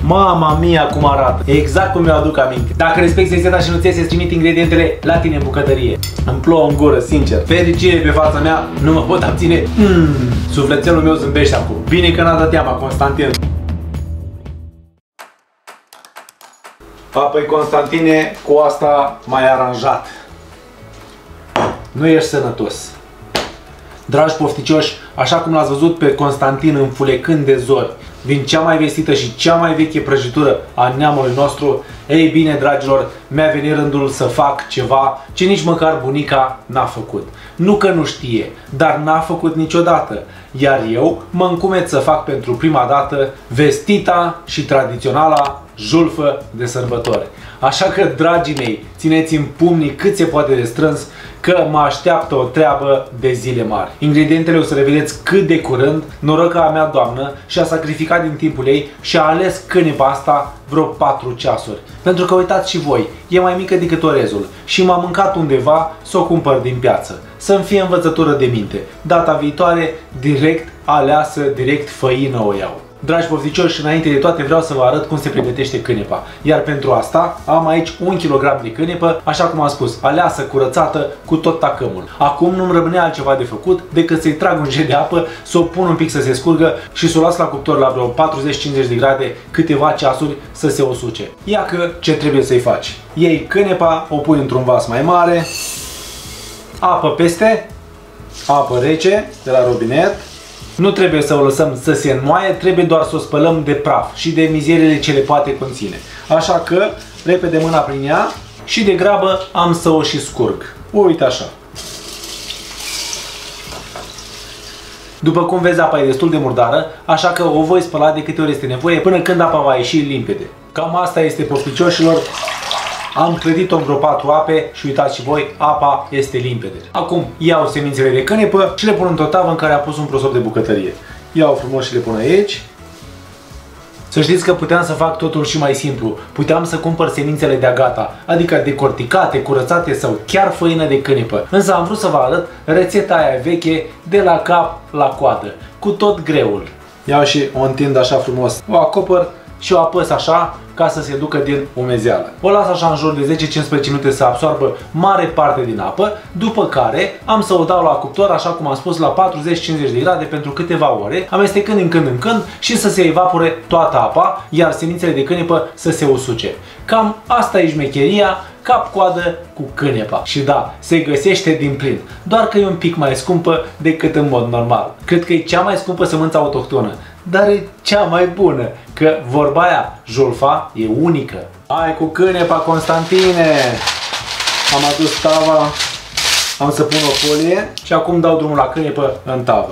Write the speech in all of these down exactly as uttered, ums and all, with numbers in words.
Mama mia cum arată. Exact cum mi-o aduc aminte. Dacă respecti rețeta și nu ți iese, trimit ingredientele la tine în bucătărie. Îmi plouă în gură, sincer. Fericire pe fața mea, nu mă pot abține. Mm, sufletelul meu zâmbește acum. Bine că n-a dat teama, Constantin. Apoi, Constantine, cu asta mai aranjat. Nu ești sănătos. Dragi pofticioși, așa cum l-ați văzut pe Constantin înfulecând de zori din cea mai vestită și cea mai veche prăjitură a neamului nostru, ei bine, dragilor, mi-a venit rândul să fac ceva ce nici măcar bunica n-a făcut. Nu că nu știe, dar n-a făcut niciodată. Iar eu mă încumet să fac pentru prima dată vestita și tradiționala julfă de sărbători. Așa că, dragii mei, țineți-mi pumnii cât se poate de strâns, că mă așteaptă o treabă de zile mari. Ingredientele o să le vedeți cât de curând. Noroc că a mea doamnă și-a sacrificat din timpul ei și a ales cânepa asta vreo patru ceasuri. Pentru că uitați și voi, e mai mică decât orezul și m-am mâncat undeva să o cumpăr din piață. Să-mi fie învățătură de minte. Data viitoare, direct aleasă, direct făină o iau. Dragi pofticioși, înainte de toate vreau să vă arăt cum se pregătește cânepa. Iar pentru asta am aici un kilogram de cânepa, așa cum am spus, aleasă, curățată, cu tot tacămul. Acum nu-mi rămâne altceva de făcut decât să-i trag un jet de apă, să o pun un pic să se scurgă și să o las la cuptor la vreo patruzeci cincizeci de grade câteva ceasuri să se usuce. Ia că ce trebuie să-i faci. Iei cânepa, o pui într-un vas mai mare, apă peste, apă rece de la robinet. Nu trebuie să o lăsăm să se înmoaie, trebuie doar să o spălăm de praf și de mizeriile ce le poate conține. Așa că, repede mâna prin ea și de grabă am să o și scurg. Uite așa. După cum vezi, apa e destul de murdară, așa că o voi spăla de câte ori este nevoie până când apa va ieși limpede. Cam asta este, pofticioșilor. Am clădit-o în vreo patru ape și uitați și voi, apa este limpede. Acum iau semințele de cânepă și le pun într-o tavă în care am pus un prosop de bucătărie. Iau frumos și le pun aici. Să știți că puteam să fac totul și mai simplu. Puteam să cumpăr semințele de-a gata, adică decorticate, curățate sau chiar făină de cânepă. Însă am vrut să vă arăt rețeta aia veche de la cap la coadă, cu tot greul. Iau și o întind așa frumos, o acopăr și o apăs așa ca să se ducă din umezeală. O las așa în jur de zece cincisprezece minute să absorbă mare parte din apă, după care am să o dau la cuptor, așa cum am spus, la patruzeci cincizeci de grade pentru câteva ore, amestecând din când în când și să se evapore toată apa, iar semințele de cânepă să se usuce. Cam asta e șmecheria, cap-coadă cu cânepa. Și da, se găsește din plin, doar că e un pic mai scumpă decât în mod normal. Cred că e cea mai scumpă sămânță autohtonă, dar e cea mai bună, că vorba aia, julfa e unică. Hai cu cânepa, Constantine! Am adus tava, am să pun o folie și acum dau drumul la cânepa în tavă.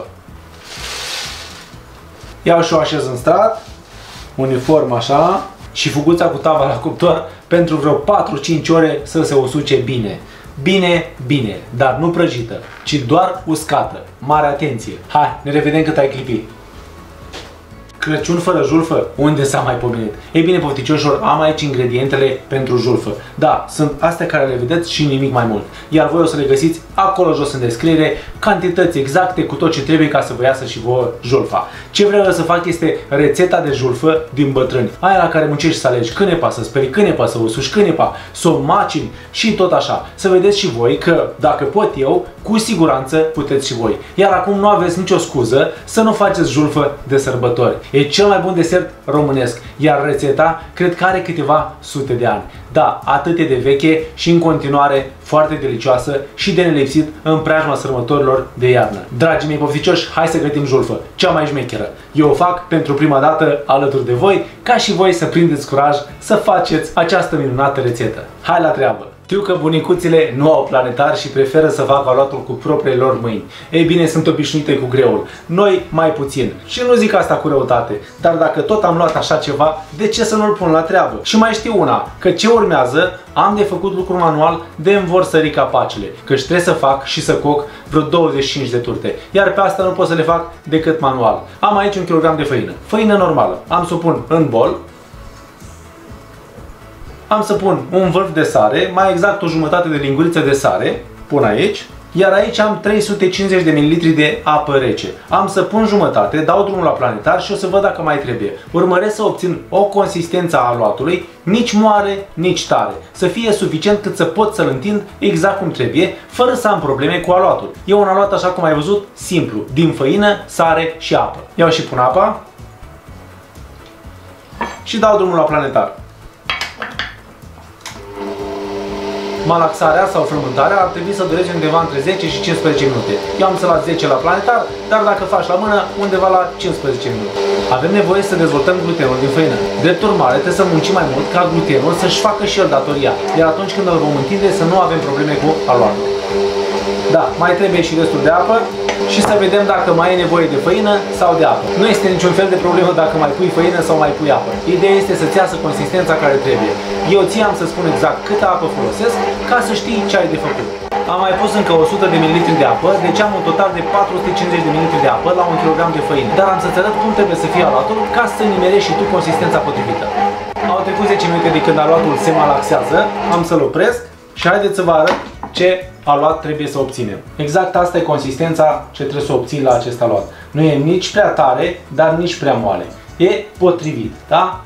Iau și o așez în strat, uniform așa, și fuguța cu tava la cuptor pentru vreo patru cinci ore să se usuce bine. Bine, bine, dar nu prăjită, ci doar uscată. Mare atenție! Hai, ne revedem cât ai clipit. Crăciun fără julfă? Unde s-a mai pomenit? Ei bine, pofticioșilor, am aici ingredientele pentru julfă. Da, sunt astea care le vedeți și nimic mai mult. Iar voi o să le găsiți acolo jos în descriere, cantități exacte cu tot ce trebuie ca să vă iasă și vouă julfa. Ce vreau eu să fac este rețeta de julfă din bătrâni. Aia la care muncești să alegi cânepa, să speli cânepa, să usuci cânepa, să o macini și tot așa. Să vedeți și voi că dacă pot eu, cu siguranță puteți și voi. Iar acum nu aveți nicio scuză să nu faceți julfă de sărbători. E cel mai bun desert românesc, iar rețeta cred că are câteva sute de ani. Da, atât e de veche și în continuare foarte delicioasă și de nelipsit în preajma sărbătorilor de iarnă. Dragii mei pofticioși, hai să gătim julfă, cea mai șmecheră. Eu o fac pentru prima dată alături de voi, ca și voi să prindeți curaj să faceți această minunată rețetă. Hai la treabă! Știu că bunicuțile nu au planetar și preferă să facă aluatul cu propriile lor mâini. Ei bine, sunt obișnuite cu greul. Noi mai puțin. Și nu zic asta cu răutate, dar dacă tot am luat așa ceva, de ce să nu-l pun la treabă? Și mai știu una, că ce urmează, am de făcut lucru manual de îmi vor sări capacele, căci trebuie să fac și să coc vreo douăzeci și cinci de turte, iar pe asta nu pot să le fac decât manual. Am aici un kilogram de făină, făină normală. Am să o pun în bol. Am să pun un vârf de sare, mai exact o jumătate de linguriță de sare, pun aici. Iar aici am trei sute cincizeci de mililitri de apă rece. Am să pun jumătate, dau drumul la planetar și o să văd dacă mai trebuie. Urmăresc să obțin o consistență a aluatului, nici moale, nici tare. Să fie suficient cât să pot să-l întind exact cum trebuie, fără să am probleme cu aluatul. E un aluat, așa cum ai văzut, simplu, din făină, sare și apă. Iau și pun apa și dau drumul la planetar. Malaxarea sau frământarea ar trebui să dureze undeva între zece și cincisprezece minute. Eu am să las zece la planetar, dar dacă faci la mână, undeva la cincisprezece minute. Avem nevoie să dezvoltăm glutenul din făină. Drept urmare, trebuie să muncim mai mult ca glutenul să-și facă și el datoria, iar atunci când îl vom întinde să nu avem probleme cu aluatul. Da, mai trebuie și destul de apă și să vedem dacă mai e nevoie de făină sau de apă. Nu este niciun fel de problemă dacă mai pui făină sau mai pui apă. Ideea este să-ți iasă consistența care trebuie. Eu ție am să spun exact câtă apă folosesc ca să știi ce ai de făcut. Am mai pus încă o sută de mililitri de apă, deci am un total de patru sute cincizeci de mililitri de apă la un kilogram de făină. Dar am să-ți arăt cum trebuie să fie aluatul ca să nimerești și tu consistența potrivită. Au trecut zece minute de când aluatul se malaxează, am să-l opresc și haideți să vă arăt ce aluat trebuie să obținem. Exact asta e consistența ce trebuie să obții la acest aluat. Nu e nici prea tare, dar nici prea moale. E potrivit, da?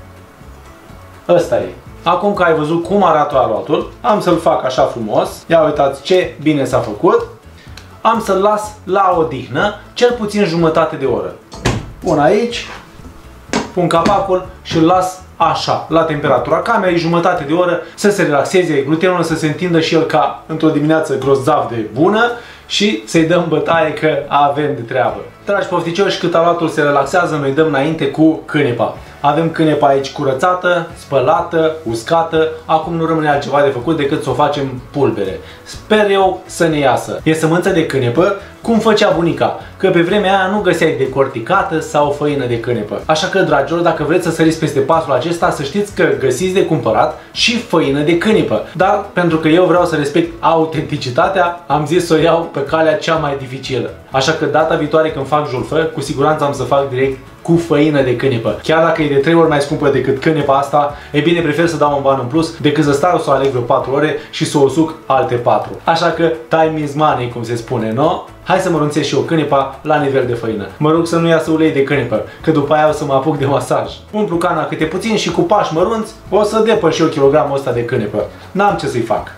Ăsta e. Acum că ai văzut cum arată aluatul, am să-l fac așa frumos. Ia uitați ce bine s-a făcut. Am să-l las la odihnă, cel puțin jumătate de oră. Pun aici, pun capacul și îl las așa, la temperatura camerei, jumătate de oră, să se relaxeze, glutenul să se întindă și el ca într-o dimineață grozav de bună și să-i dăm bătaie că avem de treabă. Dragi pofticioși, cât aluatul se relaxează, noi dăm înainte cu cânepa. Avem cânepa aici curățată, spălată, uscată, acum nu rămâne altceva de făcut decât să o facem pulbere. Sper eu să ne iasă. E sămânță de cânepă, cum făcea bunica, că pe vremea aia nu găseai decorticată sau făină de cânepă. Așa că, dragilor, dacă vreți să săriți peste pasul acesta, să știți că găsiți de cumpărat și făină de cânepă. Dar, pentru că eu vreau să respect autenticitatea, am zis să o iau pe calea cea mai dificilă. Așa că data viitoare când fac julfă, cu siguranță am să fac direct cu făină de cânepă. Chiar dacă e de trei ori mai scumpă decât cânepa asta, e bine, prefer să dau un ban în plus decât să stau să o aleg vreo patru ore și să o usuc alte patru. Așa că time is money, cum se spune, nu? Hai să mărunțesc și eu cânepa la nivel de făină. Mă rog să nu iasă ulei de cânepă, că după aia o să mă apuc de masaj. Umplu cana câte puțin și cu pași mărunți o să depăș și eu kilogramul ăsta de cânepă. N-am ce să-i fac.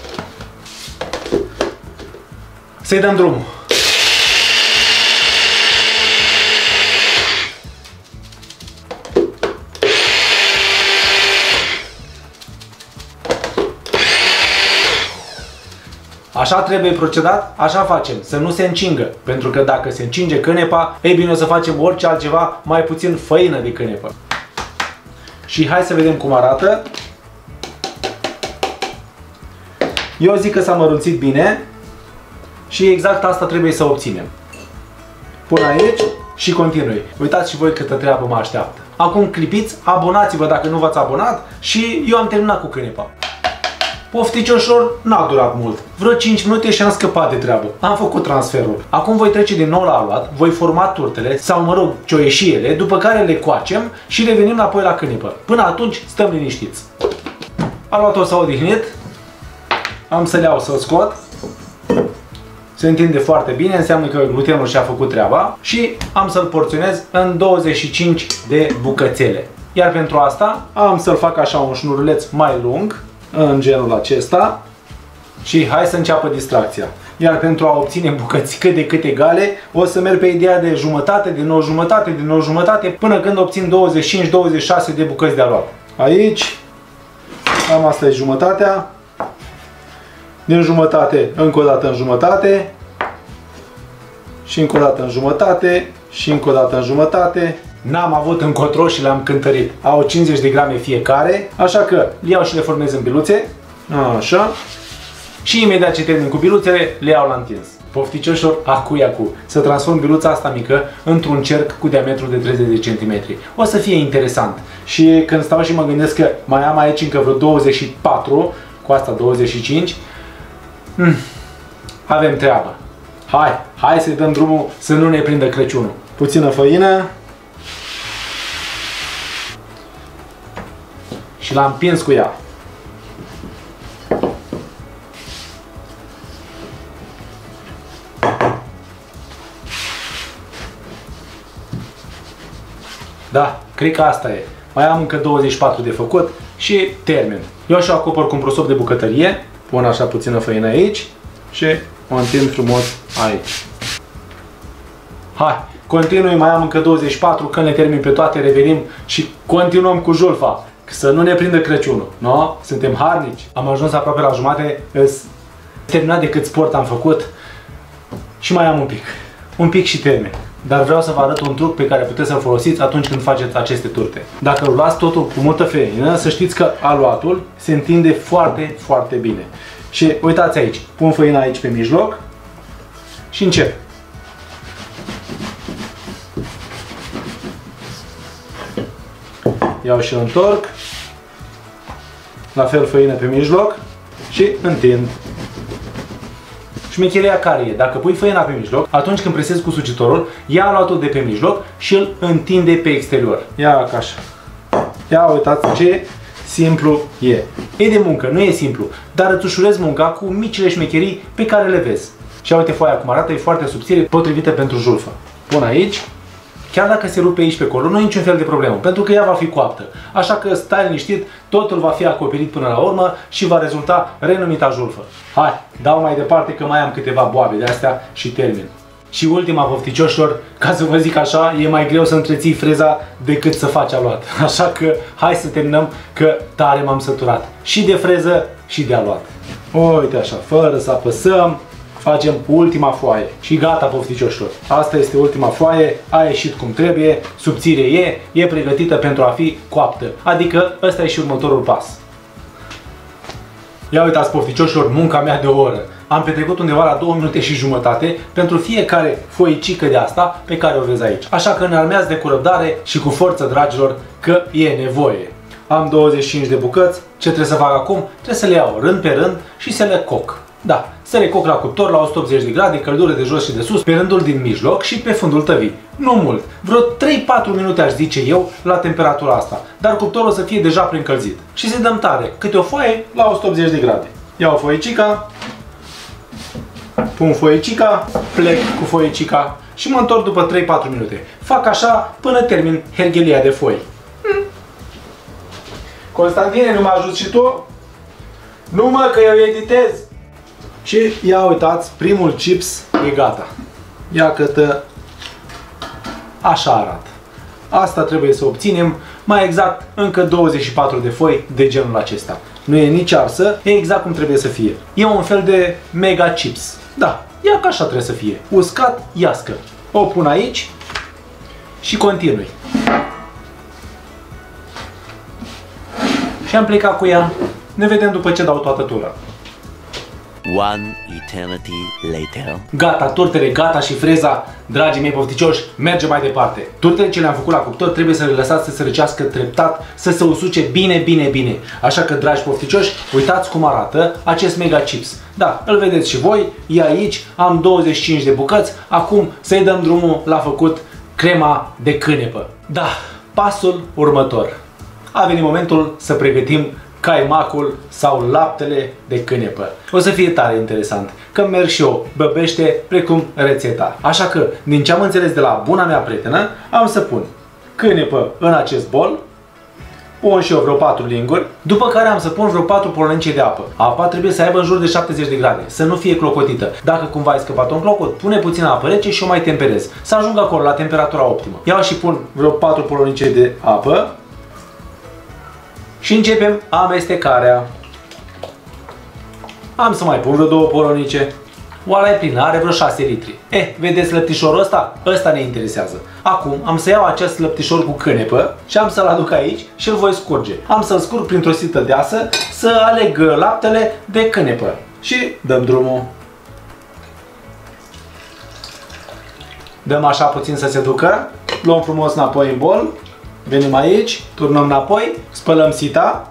Să-i dăm drumul. Așa trebuie procedat, așa facem, să nu se încingă. Pentru că dacă se încinge cânepa, ei bine, o să facem orice altceva, mai puțin făină de cânepa. Și hai să vedem cum arată. Eu zic că s-a mărunțit bine și exact asta trebuie să obținem. Pun aici și continui. Uitați și voi câtă treabă mă așteaptă. Acum clipiți, abonați-vă dacă nu v-ați abonat și eu am terminat cu cânepa. Pofticioșilor, n-a durat mult. Vreo cinci minute și am scăpat de treabă. Am făcut transferul. Acum voi trece din nou la aluat, voi forma turtele sau, mă rog, cioieșiele, după care le coacem și revenim înapoi la cânepă. Până atunci stăm liniștiți. Aluatul s-a odihnit. Am să le iau să-l scot. Se întinde foarte bine, înseamnă că glutenul și-a făcut treaba și am să-l porționez în douăzeci și cinci de bucățele. Iar pentru asta am să-l fac așa un șnuruleț mai lung, în genul acesta, și hai să înceapă distracția. Iar pentru a obține bucăți cât de cât egale, o să merg pe ideea de jumătate, din nou jumătate, din nou jumătate, până când obțin douăzeci și cinci douăzeci și șase de bucăți de aluat. Aici, cam asta e jumătatea. Din jumătate, încă o dată în jumătate. Și încă o dată în jumătate. Și încă o dată în jumătate. N-am avut încotro și le-am cântărit. Au cincizeci de grame fiecare, așa că le iau și le formez în biluțe. Așa. Și imediat ce termin cu biluțele, le iau la întins. Pofticioșilor, acu acu, să transform biluța asta mică într-un cerc cu diametru de treizeci de centimetri. O să fie interesant. Și când stau și mă gândesc că mai am aici încă vreo douăzeci și patru, cu asta douăzeci și cinci, hmm, avem treabă. Hai, hai să-i dăm drumul să nu ne prindă Crăciunul. Puțină făină. Și l-am împins cu ea. Da, cred că asta e. Mai am încă douăzeci și patru de făcut și termin. Eu și acopăr cu un prosop de bucătărie, pun așa puțină făină aici și o întind frumos aici. Hai, continui, mai am încă douăzeci și patru, când le termin pe toate revenim și continuăm cu julfa. Să nu ne prindă Crăciunul, no? Suntem harnici. Am ajuns aproape la jumate, îs terminat de cât sport am făcut și mai am un pic. Un pic și termin. Dar vreau să vă arăt un truc pe care puteți să-l folosiți atunci când faceți aceste turte. Dacă rulați totul cu multă făină, să știți că aluatul se întinde foarte, foarte bine. Și uitați aici, pun făina aici pe mijloc și încep. Iau și întorc, la fel făină pe mijloc și întind. Șmecheria care e? Dacă pui făina pe mijloc, atunci când presezi cu sucitorul, ia aluatul de pe mijloc și îl întinde pe exterior. Ia ca așa. Ia uitați ce simplu e. E de muncă, nu e simplu, dar îți ușurezi munca cu micile șmecherii pe care le vezi. Și uite foaia cum arată, e foarte subțire, potrivită pentru julfă. Pun aici. Chiar dacă se rupe aici pe acolo, nu e niciun fel de problemă, pentru că ea va fi coaptă. Așa că stai liniștit, totul va fi acoperit până la urmă și va rezulta renumita julfă. Hai, dau mai departe că mai am câteva boabe de astea și termin. Și ultima, pofticioșilor, ca să vă zic așa, e mai greu să întreții freza decât să faci aluat. Așa că hai să terminăm, că tare m-am săturat. Și de freză și de aluat. Uite așa, fără să apăsăm. Facem ultima foaie și gata, pofticioșilor. Asta este ultima foaie, a ieșit cum trebuie, subțire e, e pregătită pentru a fi coaptă. Adică ăsta e și următorul pas. Ia uitați, pofticioșilor, munca mea de o oră. Am petrecut undeva la două minute și jumătate pentru fiecare foicică de asta pe care o vezi aici. Așa că ne armeați de cu răbdare și cu forță, dragilor, că e nevoie. Am douăzeci și cinci de bucăți, ce trebuie să fac acum? Trebuie să le iau rând pe rând și să le coc. Da, să le coc la cuptor la o sută optzeci de grade, căldură de jos și de sus, pe rândul din mijloc și pe fundul tăvii. Nu mult, vreo trei patru minute aș zice eu la temperatura asta, dar cuptorul o să fie deja preîncălzit. Și să dăm tare, câte o foaie la o sută optzeci de grade. Iau foiicica, pun foiicica, plec cu foiicica și mă întorc după trei patru minute. Fac așa până termin herghelia de foi. Hm. Constantine, nu mă ajuți și tu? Nu mă, că eu editez! Și ia uitați, primul chips e gata. Ia câtă așa arată. Asta trebuie să obținem, mai exact încă douăzeci și patru de foi de genul acesta. Nu e nici arsă, e exact cum trebuie să fie. E un fel de mega chips. Da, ia că așa trebuie să fie. Uscat, iască. O pun aici și continui. Și am plecat cu ea. Ne vedem după ce dau toată tura. One eternity later. Gata, turtele, gata și freza, dragii mei pofticioși, merge mai departe. Turtele ce le-am făcut la cuptor trebuie să le lăsați să se răcească treptat, să se usuce bine, bine, bine. Așa că, dragi pofticioși, uitați cum arată acest mega chips. Da, îl vedeți și voi, e aici, am douăzeci și cinci de bucăți, acum să-i dăm drumul la făcut crema de cânepă. Da, pasul următor. A venit momentul să pregătim caimacul sau laptele de cânepă. O să fie tare interesant, că merg și eu băbește precum rețeta. Așa că, din ce am înțeles de la buna mea prietenă, am să pun cânepă în acest bol, pun și eu vreo patru linguri, după care am să pun vreo patru polonice de apă. Apa trebuie să aibă în jur de șaptezeci de grade, să nu fie clocotită. Dacă cumva ai scăpat un clocot, pune puțină apă rece și o mai temperezi, să ajungă acolo la temperatura optimă. Iau și pun vreo patru polonice de apă. Și începem amestecarea. Am să mai pun vreo două polonice. Oala e plină, are vreo șase litri. Eh, vedeți lăptișorul ăsta? Ăsta ne interesează. Acum am să iau acest lăptișor cu cânepă și am să-l aduc aici și îl voi scurge. Am să-l scurg printr-o sită deasă să aleg laptele de cânepă. Și dăm drumul. Dăm așa puțin să se ducă. Luăm frumos înapoi în bol. Venim aici, turnăm înapoi, spălăm sita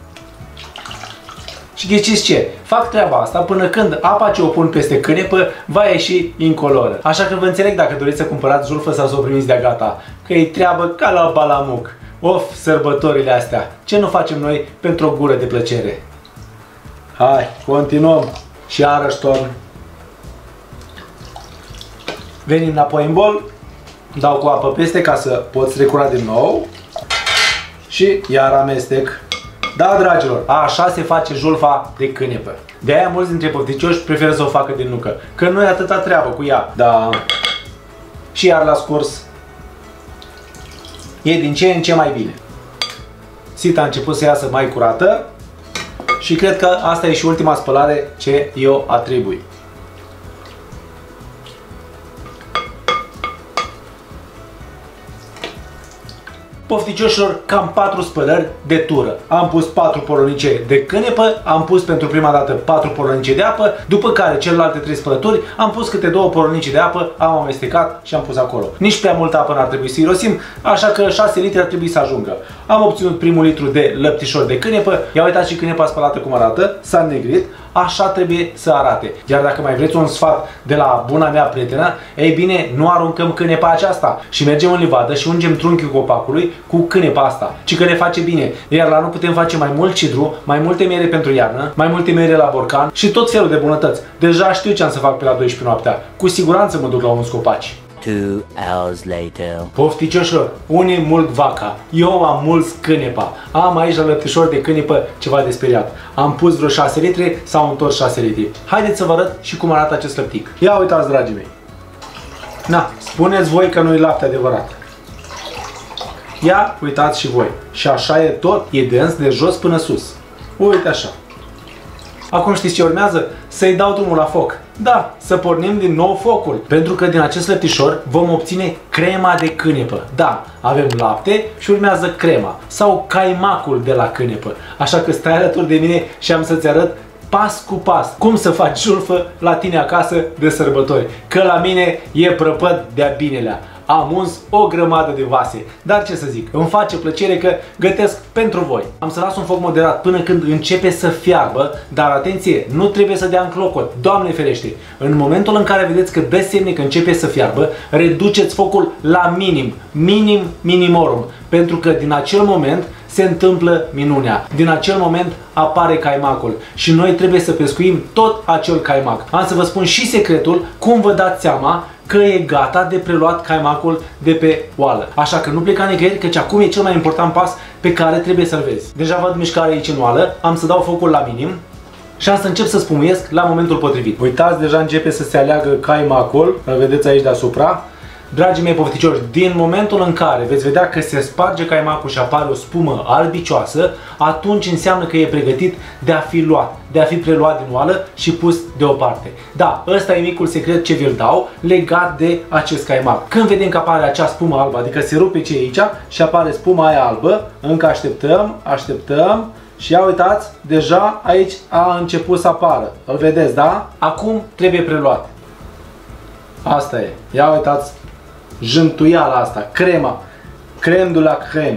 și ghiciți ce? Fac treaba asta până când apa ce o pun peste cânepă va ieși incoloră. Așa că vă înțeleg dacă doriți să cumpărați julfă sau să o primiți de-a gata, că e treabă ca la balamuc. Of, sărbătorile astea! Ce nu facem noi pentru o gură de plăcere? Hai, continuăm și iarăși torn. Venim înapoi în bol. Dau cu apă peste ca să pot strecura din nou. Și iar amestec. Da, dragilor, așa se face julfa de cânepă. De-aia mulți dintre pofticioși preferă să o facă din nucă, că nu e atâta treabă cu ea. Da. Și iar la scurs. E din ce în ce mai bine. Sita a început să iasă mai curată. Și cred că asta e și ultima spălare ce eu atribui. Pofticioșilor, cam patru spălări de tură. Am pus patru polonice de cânepă, am pus pentru prima dată patru polonice de apă, după care celelalte trei spălături am pus câte două polonice de apă, am amestecat și am pus acolo. Nici prea multă apă n-ar trebui să irosim, așa că șase litri ar trebui să ajungă. Am obținut primul litru de lăptișor de cânepă, ia uitați și cânepa spălată cum arată, s-a negrit. Așa trebuie să arate. Iar dacă mai vreți un sfat de la buna mea prietenă, ei bine, nu aruncăm cânepa aceasta și mergem în livadă și ungem trunchiul copacului cu cânepa asta, ci că ne face bine. Iar la nu putem face mai mult cidru, mai multe mere pentru iarnă, mai multe mere la borcan și tot felul de bunătăți. Deja știu ce am să fac pe la doisprezece noaptea. Cu siguranță mă duc la un scopaci. Two hours later. Pofticioșilor, unii mulg vaca, eu am mulți cânepa. Am aici la lăptișor de cânepă ceva de speriat. Am pus vreo șase litri, s-au întors șase litri. Haideți să vă arăt și cum arată acest lăptic. Ia uitați, dragii mei. Na, spuneți voi că nu e lapte adevărat. Ia uitați și voi. Și așa e tot, e dens de jos până sus. Uite așa. Acum știți ce urmează? Să-i dau drumul la foc. Da, să pornim din nou focul. Pentru că din acest lăptișor vom obține crema de cânepă. Da, avem lapte și urmează crema. Sau caimacul de la cânepă. Așa că stai alături de mine și am să-ți arăt pas cu pas cum să faci julfă la tine acasă de sărbători. Că la mine e prăpăd de-a binelea. Am uns o grămadă de vase, dar ce să zic, îmi face plăcere că gătesc pentru voi. Am să las un foc moderat până când începe să fiarbă, dar atenție, nu trebuie să dea în clocot, Doamne ferește. În momentul în care vedeți că dă semne că începe să fiarbă, reduceți focul la minim, minim minimorum, pentru că din acel moment se întâmplă minunea. Din acel moment apare caimacul și noi trebuie să pescuim tot acel caimac. Am să vă spun și secretul cum vă dați seama că e gata de preluat caimacul de pe oală. Așa că nu pleca nicăieri, căci acum e cel mai important pas pe care trebuie să-l vezi. Deja văd mișcare aici în oală, am să dau focul la minim și am să încep să spumuiesc la momentul potrivit. Uitați, deja începe să se aleagă caimacul, îl vedeți aici deasupra. Dragii mei pofticioși, din momentul în care veți vedea că se sparge caimacul și apare o spumă albicioasă, atunci înseamnă că e pregătit de a fi luat, de a fi preluat din oală și pus deoparte. Da, ăsta e micul secret ce vi-l dau legat de acest caimac. Când vedem că apare acea spumă albă, adică se rupe ce e aici și apare spuma aia albă, încă așteptăm, așteptăm. Și ia uitați, deja aici a început să apară. Îl vedeți, da? Acum trebuie preluat. Asta e. Ia uitați. Jântuiala asta, crema, creme de la creme.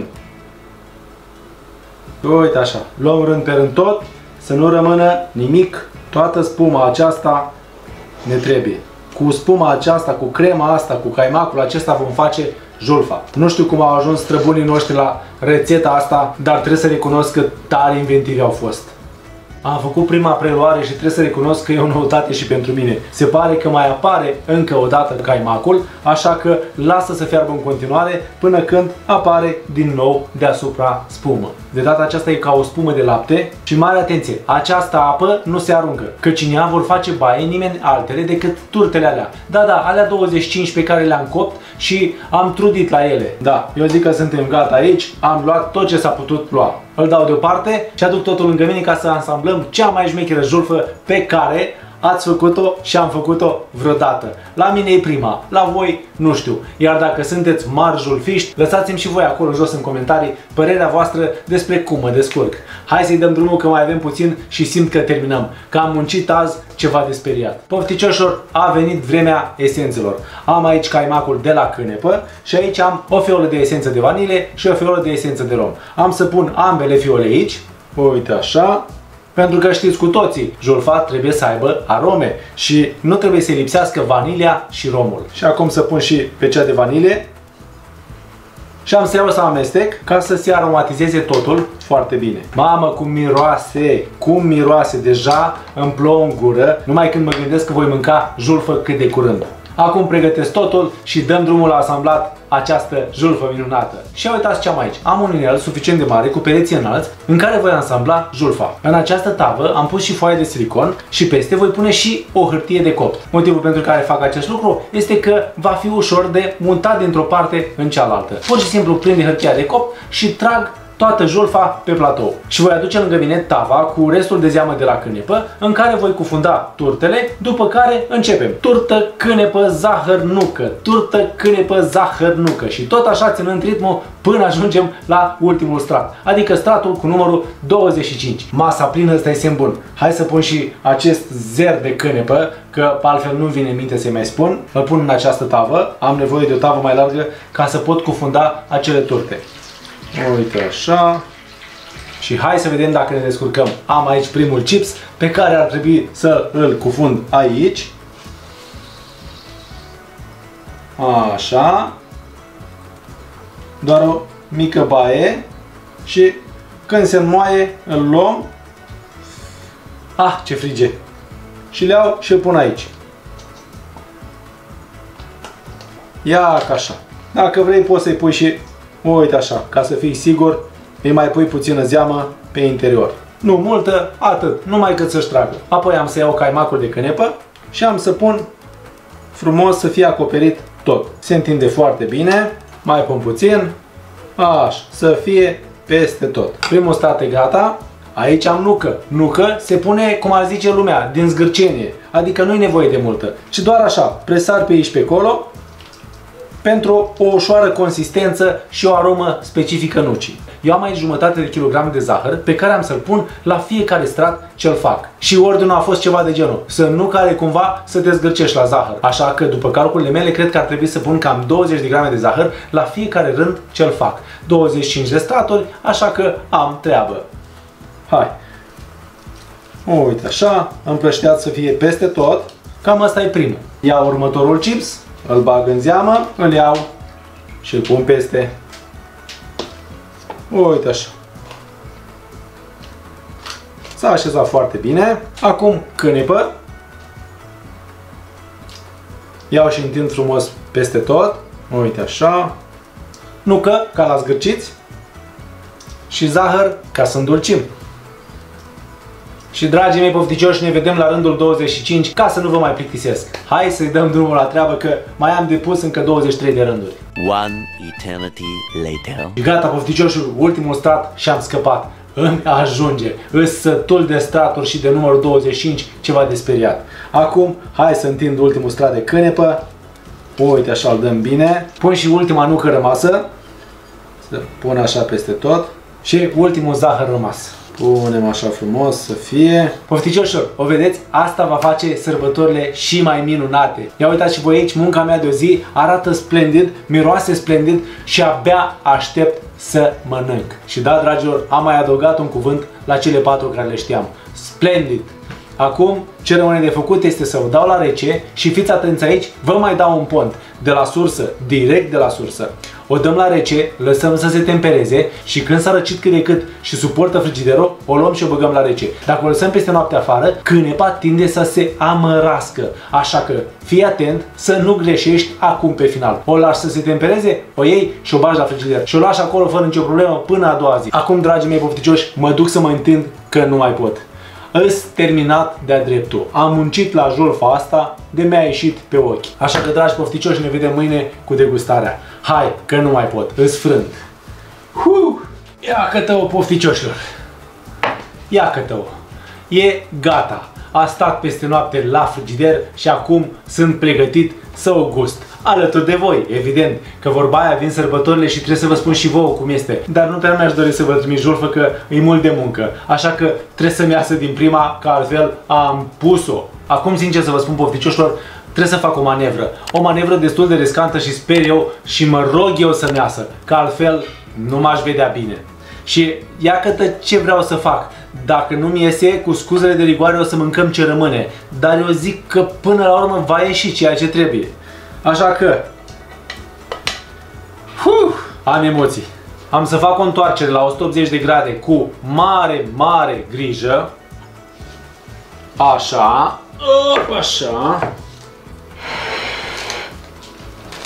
Uite așa, luăm rând pe rând tot, să nu rămână nimic, toată spuma aceasta ne trebuie. Cu spuma aceasta, cu crema asta, cu caimacul acesta vom face julfa. Nu știu cum au ajuns străbunii noștri la rețeta asta, dar trebuie să recunosc că tare inventivi au fost. Am făcut prima preluare și trebuie să recunosc că e o noutate și pentru mine. Se pare că mai apare încă o dată caimacul, așa că lasă să fiarbă în continuare până când apare din nou deasupra spumă. De data aceasta e ca o spumă de lapte și mare atenție, această apă nu se aruncă, căci în ea vor face baie nimeni altele decât turtele alea. Da, da, alea douăzeci și cinci pe care le-am copt și am trudit la ele. Da, eu zic că suntem gata aici, am luat tot ce s-a putut lua. Îl dau deoparte și aduc totul lângă mine ca să ansamblăm cea mai șmecheră julfă pe care ați făcut-o și am făcut-o vreodată. La mine e prima, la voi nu știu. Iar dacă sunteți mari julfiști, lăsați-mi și voi acolo jos în comentarii părerea voastră despre cum mă descurc. Hai să-i dăm drumul că mai avem puțin și simt că terminăm. Că am muncit azi ceva de speriat. Pofticioșilor, a venit vremea esențelor. Am aici caimacul de la cânepă și aici am o fiolă de esență de vanilie și o fiolă de esență de rom. Am să pun ambele fiole aici. Uite așa. Pentru că știți cu toții, julfa trebuie să aibă arome și nu trebuie să lipsească vanilia și romul. Și acum să pun și pe cea de vanilie și am să iau să amestec ca să se aromatizeze totul foarte bine. Mamă, cum miroase, cum miroase, deja îmi plouă în gură, numai când mă gândesc că voi mânca julfă cât de curând. Acum pregătesc totul și dăm drumul la asamblat această julfă minunată. Și uitați ce am aici. Am un inel suficient de mare cu pereți înalți în care voi ansambla julfa. În această tavă am pus și foaie de silicon și peste voi pune și o hârtie de copt. Motivul pentru care fac acest lucru este că va fi ușor de mutat dintr-o parte în cealaltă. Pur și simplu prind hârtia de copt și trag toată julfa pe platou. Și voi aduce lângă mine tava cu restul de zeamă de la cânepă în care voi cufunda turtele, după care începem. Turtă, cânepă, zahăr, nucă, turtă, cânepă, zahăr, nucă și tot așa ținând ritmul până ajungem la ultimul strat, adică stratul cu numărul douăzeci și cinci. Masa plină, ăsta e semn bun. Hai să pun și acest zer de cânepă, că altfel nu vine în minte să-i mai spun. Îl pun în această tavă, am nevoie de o tavă mai largă ca să pot cufunda acele turte. Uite așa. Și hai să vedem dacă ne descurcăm. Am aici primul chips pe care ar trebui să îl cufund aici. Așa. Doar o mică baie. Și când se înmoaie îl luăm. Ah, ce frige. Și le iau și îl pun aici. Ia ca așa. Dacă vrei poți să-i pui și uite așa, ca să fii sigur, îi mai pui puțină zeamă pe interior. Nu multă, atât, numai cât să-și tragă. Apoi am să iau caimacul de cânepă și am să pun frumos să fie acoperit tot. Se întinde foarte bine, mai pun puțin, așa, să fie peste tot. Primul strat e gata, aici am nucă. Nucă se pune, cum ar zice lumea, din zgârcenie, adică nu-i nevoie de multă, ci doar așa, presar pe aici pe acolo, pentru o ușoară consistență și o aromă specifică nucii. Eu am aici jumătate de kilogram de zahăr pe care am să-l pun la fiecare strat ce-l fac. Și ordinul a fost ceva de genul, să nu care cumva să te zgârcești la zahăr. Așa că după calculele mele cred că ar trebui să pun cam douăzeci de grame de zahăr la fiecare rând ce-l fac. douăzeci și cinci de straturi, așa că am treabă. Hai! Uite așa, împrășteat să fie peste tot. Cam asta e primul. Iau următorul chips. Îl bag în zeamă, îl iau și îl pun peste. Uite așa. S-a așezat foarte bine. Acum cânepă. Iau și întind frumos peste tot. Uite așa. Nucă, ca la zgârciți. Și zahăr, ca să îndulcim. Și dragii mei pofticioși, ne vedem la rândul douăzeci și cinci, ca să nu vă mai plictisesc. Hai să-i dăm drumul la treabă, că mai am de pus încă douăzeci și trei de rânduri. One eternity later. Și gata pofticioșul, ultimul strat și am scăpat. Îmi ajunge. Îs sătul de straturi și de numărul douăzeci și cinci, ceva de speriat. Acum, hai să întind ultimul strat de cânepă. Uite așa, îl dăm bine. Pun și ultima nucă rămasă. Să pun așa peste tot. Și ultimul zahăr rămas. Punem așa frumos să fie. Pofticioșilor, o vedeți? Asta va face sărbătorile și mai minunate. Ia uitați și voi aici, munca mea de o zi arată splendid, miroase splendid și abia aștept să mănânc. Și da, dragilor, am mai adăugat un cuvânt la cele patru care le știam. Splendid! Acum, ce rămâne de făcut este să o dau la rece și fiți atenți aici, vă mai dau un pont de la sursă, direct de la sursă. O dăm la rece, lăsăm să se tempereze și când s-a răcit cât de cât și suportă frigiderul, o luăm și o băgăm la rece. Dacă o lăsăm peste noapte afară, cânepa tinde să se amărască. Așa că fii atent să nu greșești acum pe final. O lași să se tempereze, o iei și o bagi la frigider. Și o lași acolo fără nicio problemă până a doua zi. Acum, dragii mei pofticioși, mă duc să mă întind că nu mai pot. Îs terminat de-a dreptul. Am muncit la julfa asta, de mi-a ieșit pe ochi. Așa că, dragi pofticioși, ne vedem mâine cu degustarea. Hai, că nu mai pot, îs frânt. Huh! Ia că-te-o, pofticioșilor. Ia că-te-o. E gata. A stat peste noapte la frigider și acum sunt pregătit să o gust. Alături de voi, evident, că vorba aia vin sărbătorile și trebuie să vă spun și vouă cum este. Dar nu prea mi-aș dori să vă trimit julfă, că e mult de muncă. Așa că trebuie să-mi iasă din prima, că altfel am pus-o. Acum, sincer să vă spun, pofticioșilor, trebuie să fac o manevră. O manevră destul de riscantă și sper eu și mă rog eu să-mi iasă, că altfel nu m-aș vedea bine. Și iată ce vreau să fac. Dacă nu-mi iese, cu scuzele de rigoare o să mâncăm ce rămâne. Dar eu zic că până la urmă va ieși ceea ce trebuie. Așa că uf, am emoții. Am să fac o întoarcere la o sută optzeci de grade cu mare, mare grijă. Așa. Op, așa.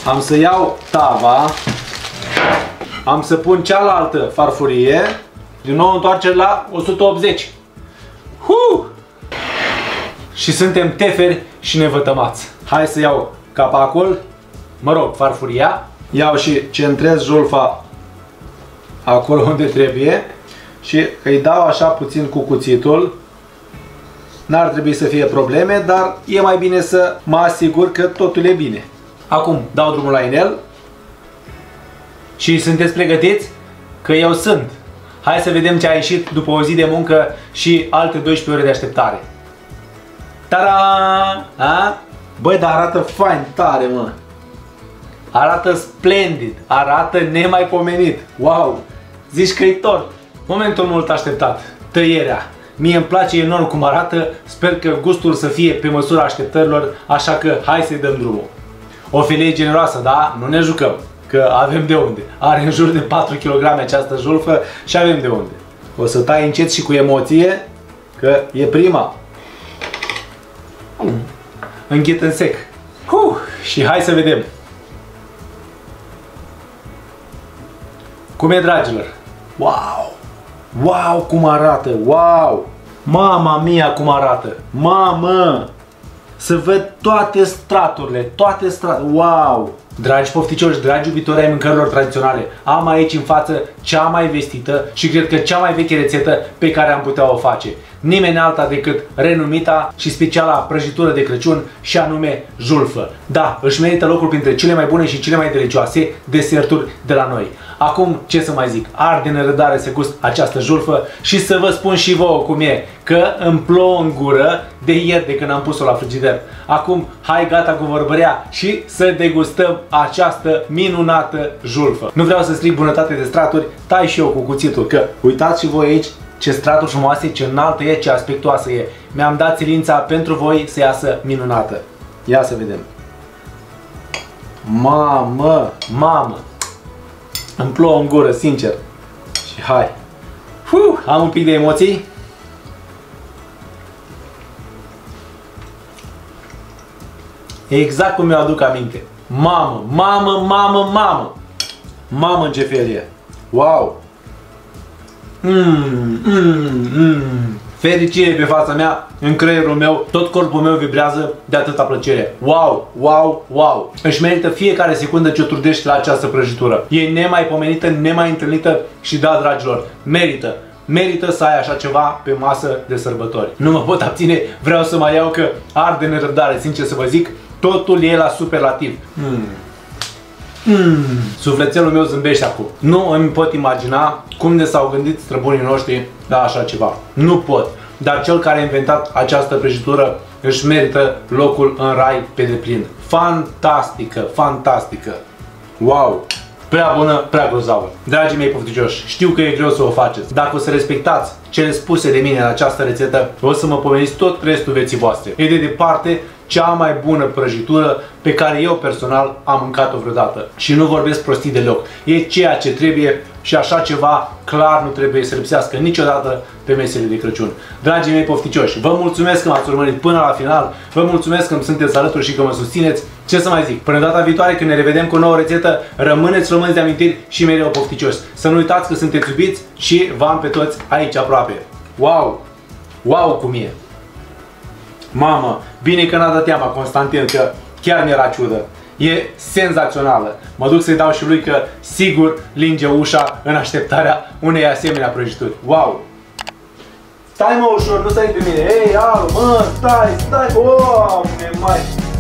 Am să iau tava, am să pun cealaltă farfurie, din nou întoarcere la o sută optzeci. Huh! Și suntem teferi și nevătămați. Hai să iau capacul, mă rog, farfuria, iau și centrez julfa acolo unde trebuie și îi dau așa puțin cu cuțitul. N-ar trebui să fie probleme, dar e mai bine să mă asigur că totul e bine. Acum dau drumul la inel și sunteți pregătiți? Că eu sunt. Hai să vedem ce a ieșit după o zi de muncă și alte doisprezece ore de așteptare. Ta-da! A? Băi, dar arată fain tare, mă! Arată splendid, arată nemaipomenit. Wow! Zici că e tort. Momentul mult așteptat. Tăierea. Mie îmi place enorm cum arată, sper că gustul să fie pe măsura așteptărilor, așa că hai să-i dăm drumul. O filie generoasă, da? Nu ne jucăm, că avem de unde. Are în jur de patru kilograme această julfă și avem de unde. O să tai încet și cu emoție, că e prima. Înghit în sec. Uh, și hai să vedem. Cum e, dragilor? Wow! Wow, cum arată! Wow! Mama mia, cum arată! Mamă! Să văd toate straturile, toate straturile. Wow! Dragi pofticioși, dragi iubitori ai mâncărilor tradiționale, am aici în față cea mai vestită și cred că cea mai veche rețetă pe care am putea o face. Nimeni alta decât renumita și speciala prăjitură de Crăciun și anume julfă. Da, își merită locul printre cele mai bune și cele mai delicioase deserturi de la noi. Acum, ce să mai zic, arde în răbdare să gust această julfă și să vă spun și vouă cum e, că îmi plouă în gură de ieri de când am pus-o la frigider. Acum, hai gata cu vorbărea și să degustăm această minunată julfă. Nu vreau să stric bunătate de straturi, tai și eu cu cuțitul, că uitați și voi aici ce straturi frumoase, ce înaltă e, ce aspectoasă e. Mi-am dat silința pentru voi să iasă minunată. Ia să vedem. Mamă, mamă! Îmi plouă în gură, sincer. Și hai. Fuh, am un pic de emoții. Exact cum mi-o aduc aminte. Mamă, mamă, mamă, mamă. Mamă, ce fel e. Wow. Mmm, mmm, mmm. Fericire pe fața mea, în creierul meu, tot corpul meu vibrează de atâta plăcere. Wow, wow, wow! Își merită fiecare secundă ce o trudești la această prăjitură. E nemaipomenită, nemai întâlnită și da, dragilor, merită. Merită să ai așa ceva pe masă de sărbători. Nu mă pot abține, vreau să mai iau că arde nerăbdare, sincer să vă zic, totul e la superlativ. Mm. Mm. Sufletelul meu zâmbește acum. Nu îmi pot imagina cum ne s-au gândit străbunii noștri la așa ceva. Nu pot. Dar cel care a inventat această prăjitură își merită locul în rai pe deplin. Fantastică, fantastică. Wow! Prea bună, prea grozavă. Dragii mei pofticioși, știu că e greu să o faceți. Dacă o să respectați cele spuse de mine în această rețetă, o să mă pomeniți tot restul vieții voastre. E de departe cea mai bună prăjitură pe care eu personal am mâncat-o vreodată. Și nu vorbesc prostii deloc. E ceea ce trebuie și așa ceva clar nu trebuie să lipsească niciodată pe mesele de Crăciun. Dragii mei pofticioși, vă mulțumesc că m-ați urmărit până la final, vă mulțumesc că îmi sunteți alături și că mă susțineți. Ce să mai zic, până data viitoare când ne revedem cu o nouă rețetă, rămâneți români de amintiri și mereu pofticioși. Să nu uitați că sunteți iubiți și v-am pe toți aici aproape. Wow! Wow cum e! Mamă, bine că n-a dat teama Constantin, că chiar mi-era ciudă. E senzațională. Mă duc să-i dau și lui că sigur linge ușa în așteptarea unei asemenea prăjituri. Wow! Stai mă ușor, nu stai pe mine. Ei, alu, mă, stai, stai. Oh, mai.